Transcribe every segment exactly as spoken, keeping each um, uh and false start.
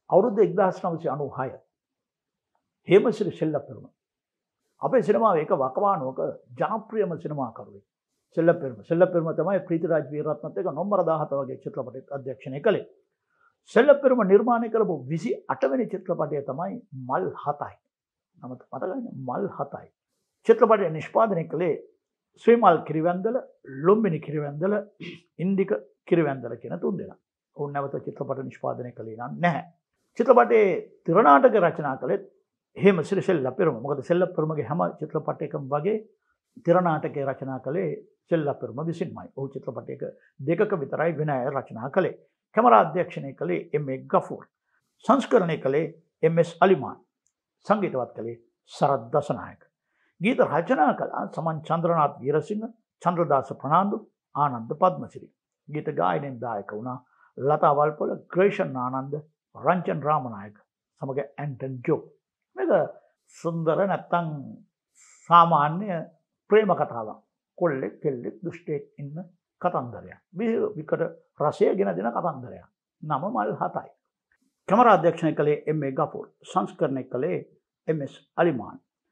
අවුරුදු එක්දාස් නවසිය අනූහය හේමසිරි සෙල්ලප්පෙරුම අපේ සිනමාවේ එක වකවානුවක ජනප්‍රියම සිනමාකරුවෙක්. සෙල්ලප්පෙරුම සෙල්ලප්පෙරුම තමයි ප්‍රීතිරාජ් වීරරත්නත් එක්ක නොම්බර දාහත වගේ චිත්‍රපටයක් අධ්‍යක්ෂණය කළේ. සෙල්ලප්පෙරුම නිර්මාණය කරපු විසි අට වෙනි චිත්‍රපටය තමයි මල් හතයි. නම මතකයිනේ මල් හතයි. චිත්‍රපටය නිෂ්පාදනය කළේ ශ්‍රීමල් කිරිවැන්දල, ලුම්බිනි කිරිවැන්දල, ඉන්දික කිරිවැන්දල කියන තුන් දෙනා. ඔවුන් නැවත චිත්‍රපට නිෂ්පාදනය කළේ නැහැ. චිත්‍රපටයේ තිරනාටක රචනා කළේ හේමසිරි සෙල්ලප්පෙරුම. මොකද සෙල්ලප්පෙරුමගේ හැම චිත්‍රපටයකම වගේ තිරනාටකයේ රචනා කළේ සෙල්ලප්පෙරුම විසින්මයි. ඔහු චිත්‍රපටයක දෙකක විතරයි විනය රචනා කළේ. කැමරා අධ්‍යක්ෂණය කළේ එම් ඒ ගෆූර්. සංස්කරණය කළේ එම් එස් අලිමාන්. සංගීතවත් කළේ සරත් දසනායක. ගීත රචනා කළා සමන් චන්ද්‍රනාත් වීරසිංහ, චන්ද්‍රදාස ප්‍රනාන්දු, ආනන්ද පද්මසිරි. ගීත ගායනයෙන් දායක වුණා ලතා වල්පොල, ග්‍රේෂන් ආනන්ද, රංජන් රාමනායක සමග ඇන්ටන් ජෝ. මේක සුන්දර නැත්තම් සාමාන්‍ය ප්‍රේම කතාවක්. කොල්ලෙක් කෙල්ලෙක් දුෂ්ටයෙක් ඉන්න කතන්දරයක්. විකට රසය ගෙන දෙන කතන්දරයක්. නම මල් හතයි. කැමරා අධ්‍යක්ෂණය කළේ එම් ඒ ගෆූර්. සංස්කරණය කළේ එම් එස් අලිමාන්.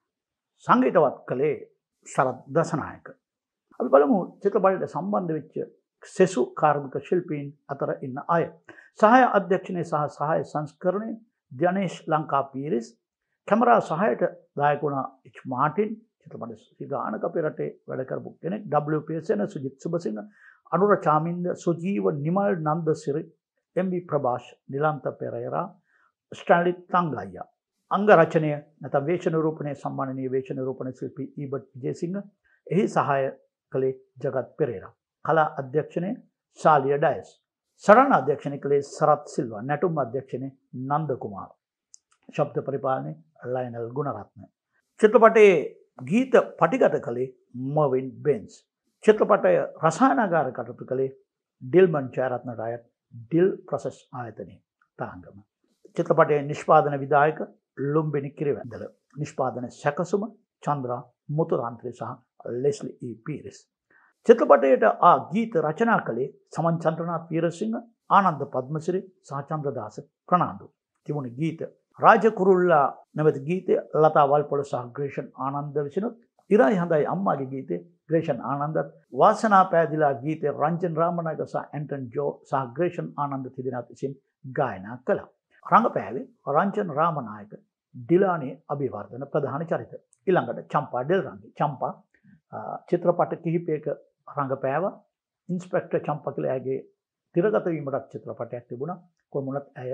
සංගීතවත් කළේ සරත් දසනායක. අපි බලමු චිත්‍රපටයට සම්බන්ධ වෙච්ච සෙසු කාර්මික ශිල්පීන් අතර ඉන්න අය. සහාය අධ්‍යක්ෂණය සහ සහාය සංස්කරණය ධනේෂ් ලංකා පීරිස්. කැමරා සහායට දායක වුණා එච් මාටින්. චිත්‍රපට සිගානක අපේ රටේ වැඩ කරපු කෙනෙක්. ඩබ්ලිව් පී එස් එන, Sujith Subasinghe, Anura Chaminda, Sujeewa Nimal Nandasiri, M V Prabhash, Nilantha Perera, Stanley Thangaiah. අංග රචනය නැත්නම් වේශ නිරූපණය සම්මානනීය වේශ නිරූපණ ශිල්පී ඊබට් විජේසිංහ. එහි සහාය කළේ ජගත් පෙරේරා. කලා අධ්‍යක්ෂණය ශාලිය ඩයස්. සරණ අධ්‍යක්ෂණය කළේ සරත් සිල්වා. නැටුම් අධ්‍යක්ෂණය නන්ද කුමාර. ශබ්ද පරිපාලනය ලයනල් ගුණරත්න. චිත්‍රපටයේ ගීත පටිගත කළේ මර්වින් බෙන්ස්. චිත්‍රපටය රසායනාගාර කටයුතු කළේ ඩිල්මන් ජයරත්න රායත් ඩිල් ප්‍රොසෙස් ආයතනයේ තාංගම. චිත්‍රපටයේ නිෂ්පාදන විධායක ලුම්බිනි කිරිවැන්දල. නිෂ්පාදන සැකසුම චන්ද්‍රා මුතුරාන්ත්‍රේ සහ ලෙස්ලි ඊ පීරිස්. චිත්‍රපටයට ආ ගීත රචනා කළේ සමන් චන්ද්‍රනාත් වීරසිංහ, ආනන්ද පද්මසිරි සහ චන්ද්‍රදාස ප්‍රනාන්දු. තිබුණ ගීත රාජකුරුල්ලා නැමැති ගීතය ලතා වල්පොල සහ ග්‍රේෂන් ආනන්ද විසිනුත්, ඉරයි හඳයි අම්මාගේ ගීතය ග්‍රේෂන් ආනන්දත්, වාසනා පෑදිලා ගීතය රංජන් රාමනායක සහ ඇන්ටන් ජෝ සහ ග්‍රේෂන් ආනන්ද තිදෙනාත් විසින් ගායනා කළා. රංගපෑවේ රංජන් රාමනායක, දිලානි අබේවර්ධන ප්‍රධාන චරිත. ඊළඟට චම්පා දිල්රංගි. චම්පා චිත්‍රපට කිහිපයක රංගපෑවා. ඉන්ස්පෙක්ටර් චම්පා කියලා ඇගේ තිරගත වීමට චිත්‍රපටයක් තිබුණා. කොමුණත් ඇය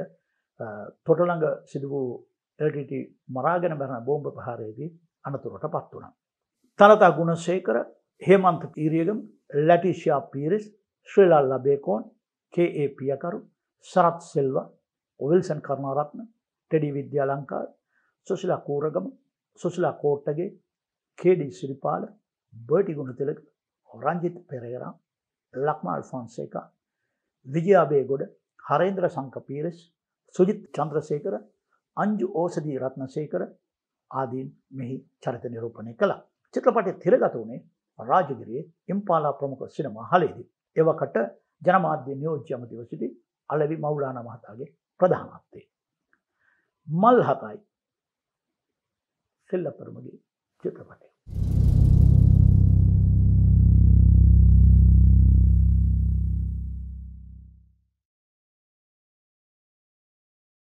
තොටළඟ සිදු වූ එල් ටී ටී මරාගෙන මරන බෝම්බ ප්‍රහාරයේදී අනතුරටපත් වුණා. Thalatha Gunasekara, Hemantha Kiriyagama, Laetitia Peiris, Srilal Abeykoon, K A Piyakaru, Sarath Silva, Wilson Karunaratne, Teddy Vidyalankara, Susila Kuragama, Susila Kottage, K D Siripala, Bertie Gunathilaka, Ranjith Perera, Lakmal Fonseka, Vijaya Begoda, Harendra Sanka Peiris, Sujith Chandrasekara, Anju Osadi Ratnasekara ආදීන් මෙහි චරිත නිරූපණය කළා. චිත්‍රපටයේ තිරගත වුණේ රාජගිරියේ ඉම්පාලා ප්‍රමුඛ සිනමා හලේදී. එවකට ජනමාධ්‍ය නියෝජ්‍ය අමාත්‍යව සිටි අලවි මෞලානා මහතාගේ ප්‍රධානත්වයේ. මල් හතයි සෙල්ලප්පෙරුමගේ චිත්‍රපටය.